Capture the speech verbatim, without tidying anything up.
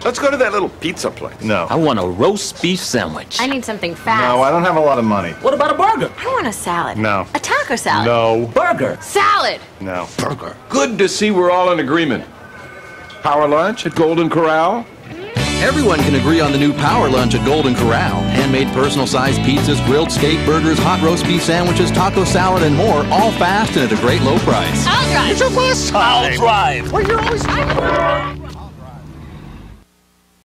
Let's go to that little pizza place. No. I want a roast beef sandwich. I need something fast. No, I don't have a lot of money. What about a burger? I want a salad. No. A taco salad. No. Burger. Salad. No. Burger. Good to see we're all in agreement. Power lunch at Golden Corral? Everyone can agree on the new Power Lunch at Golden Corral. Handmade personal-sized pizzas, grilled steak burgers, hot roast beef sandwiches, taco salad, and more, all fast and at a great low price. I'll drive. It's your first time. I'll drive. Well, you're always